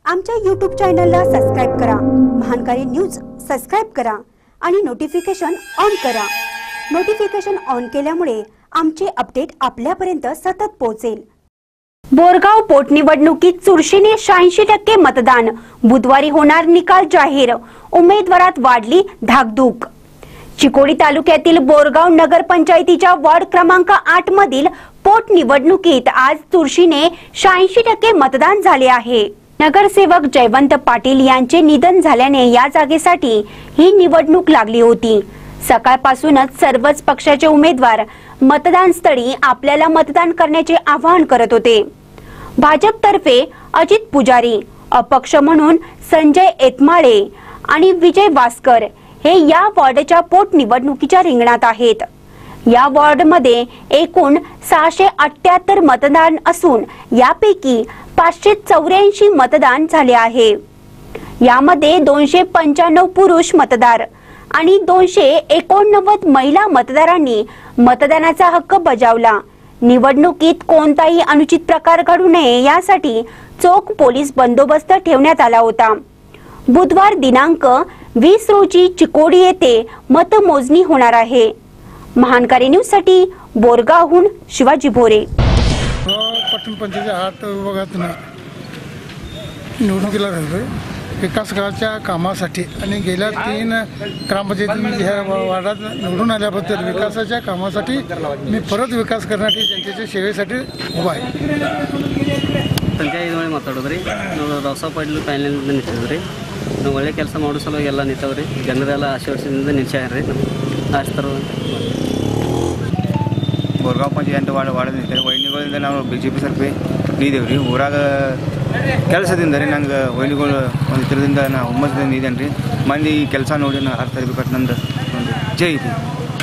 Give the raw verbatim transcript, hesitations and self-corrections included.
आमच्या यूट्यूब चॅनलला सबस्क्राइब करा, महानकारी न्यूज सबस्क्राइब करा आणि नोटिफिकेशन ऑन करा। नोटिफिकेशन ऑन केल्यामुळे आमचे अपडेट आपल्यापर्यंत सतत पोहोचेल। बोरगाव पोटनिवडणुकीत चुरशीने शहाऐंशी टक्के मतदान, बुधवारी होणार निकाल जाहीर, उमेदवारात वाढली धाकधूक। चिकोडी तालुक्यातील बोरगाव नगर पंचायतीच्या वार्ड क्रमांक आठ मधील पोटनिवडणुकीत आज चुरशीने शहाऐंशी टक्के मतदान झाले आहे। नगरसेवक जयवंत पाटील यांचे निधन झाल्याने या जागेसाठी ही निवडणूक लागली होती। सकाळपासूनच सर्वच पक्षाचे उमेदवार मतदान स्थळी आपल्याला मतदान करण्याचे आवाहन करत होते। भाजपतर्फे अजित पुजारी, अपक्ष म्हणून संजय एतमाळे आणि विजय वास्कर हे या वॉर्डच्या पोटनिवडणुकीच्या रिंगणात आहेत। या वॉर्डमध्ये एकूण सहाशे अठ्ठ्याहत्तर मतदान असून यापैकी पाचशे चौऱ्याऐंशी मतदान झाले आहे। यामध्ये दोनशे पंच्याण्णव पुरुष मतदार आणि दोनशे एकोणनव्वद महिला मतदारांनी मतदानाचा हक्क बजावला। निवडणुकीत कोणताही अनुचित प्रकार घडू नये यासाठी चोख पोलीस बंदोबस्त ठेवण्यात आला होता। बुधवार दिनांक वीस रोजी चिकोडी येथे मतमोजणी होणार आहे। महानकारी न्यूज साठी बोरगावहून शिवाजी भोरे। पटण पंचायत आठ विभागातून निवडणुकीला राहिलोय विकासाच्या कामासाठी आणि गेल्या तीन ग्रामपंचायतीमध्ये ह्या वार्डात निवडून आल्याबद्दल विकासाच्या कामासाठी मी परत विकास करण्यासाठी जनतेच्या सेवेसाठी उभा आहे। पंचायत ಮಾತಾಡೋದ್ರಿ ನಾವು ರಸ ಪಡ್ಲು ಪ್ಯಾನೆಲ್ ನಿಂತಿದ್ರಿ ನಾವು ಒಳ್ಳೆ ಕೆಲಸ ಮಾಡೋ ಸಲುವಾಗಿ ಎಲ್ಲ ನಿಂತವ್ರಿ ಜನರೆಲ್ಲ ಆಶೀರ್ವಾದದಿಂದ ನಿಲ್ಸ್ಯಾರ್ರಿ ಆಸ್ತರ बोरगाव पंचायत वाढ वाढत ನಿಂತಾರೆ ವೈನಿಗಳಿಂದ ನಾವು ಬಿಜೆಪಿ ಸರ್ಪೆ ನೀದೇವ್ರಿ ಊರಾಗ ಕೆಲಸದಿಂದ ರೀ ನಂಗೆ ವೈನಿಗಳು ಒಂದು ಇದರಿಂದ ನಾ ಹುಮ್ಮಸದಿಂದ ಇದ್ದೇನೆ ರೀ ಮಂದಿ ಕೆಲಸ ನೋಡಿ ನಾ ಅರ್ಥ ಇರ್ಬೇಕಂತ ನಂದು ಒಂದು ಜೈ ಐತಿ।